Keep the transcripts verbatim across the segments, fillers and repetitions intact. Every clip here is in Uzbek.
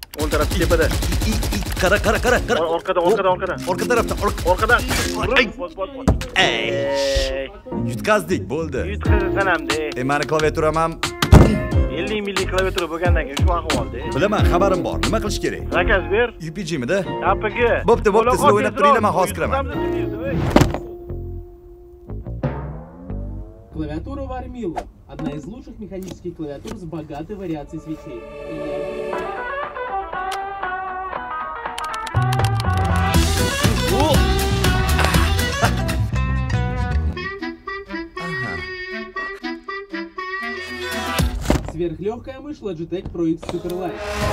O'ng taraf tepada. Qara, qara, qara, qara. Orqadan, orqadan, orqadan. Orqa tarafdan, orqadan. Bos, bos, bos. Ey! Yutqazdik, bo'ldi. Yutqazasan hamda. E, meni klaviaturam ham ellik millik klaviatura bo'lgandan keyin shu ahvolda. bilaman, xabarim bor. Nima qilish kerak? Zakaz ber. U P G mida? A P G. Bo'pti, bo'pti, sizlar o'ynab turinglar, men hozir kiraman. Клавиатура Вармилла. Одна из лучших механических клавиатур с богатой вариацией свечей. Сверхлегкая мышь Logitech Pro X Superlight.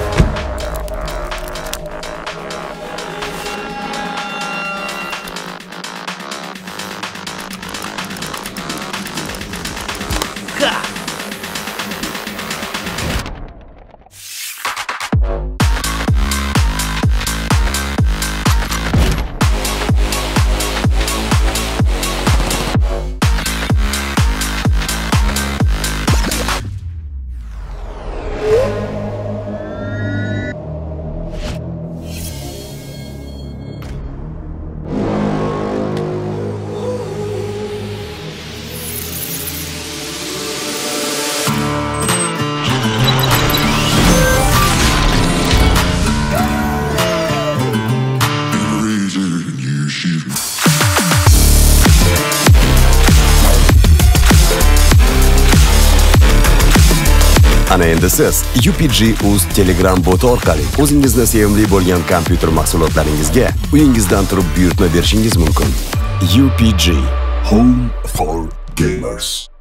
Ana endi siz U P G uz Telegram boti orqali o'zingizni sevimli bo'lgan kompyuter mahsulotlaringizga uyingizdan turib buyurtma berishingiz mumkin. U P G Home for Gamers.